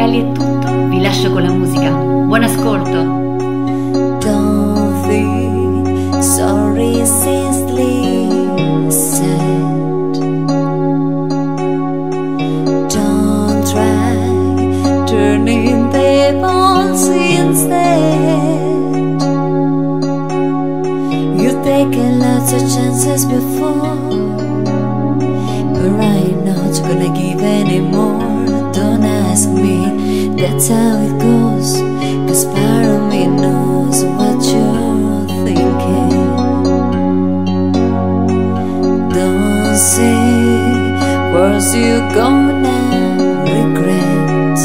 musicali è tutto, vi lascio con la musica. Buon ascolto! Don't feel sorry sincerely said. Don't try turning tables instead. You've taken lots of chances before, but I'm not gonna give any more. Don't ask me, that's how it goes, 'cause part of me knows what you're thinking. Don't say words you're gonna regret.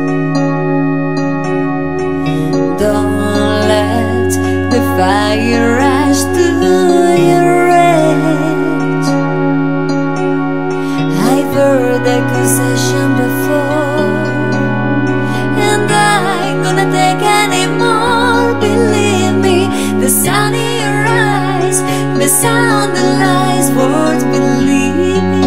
Don't let the fire rush to your head. I've heard accusation before, and I'm gonna take any more. Believe me, the sun in your eyes, the sound that lies worth believing.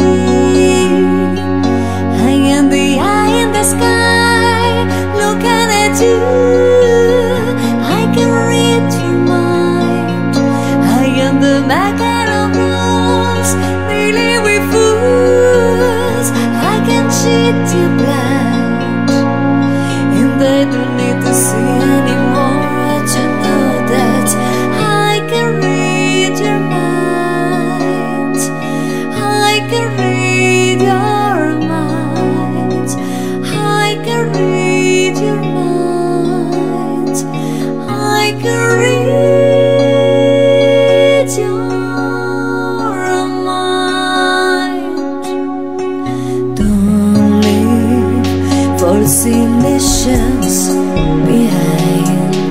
I am the eye in the sky, looking at you. I can read your mind. I am the maker of rules, dealing with fools. I can cheat you blind, and I don't need to see anymore to know that I can read your mind. I can read your mind. I can read your mind. I can read your mind. Don't leave false illusions behind.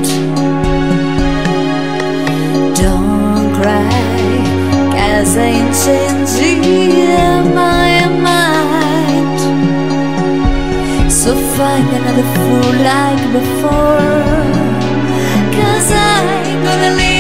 Don't cry, 'cause I'm changing my mind. So find another fool like before, 'cause I'm gonna leave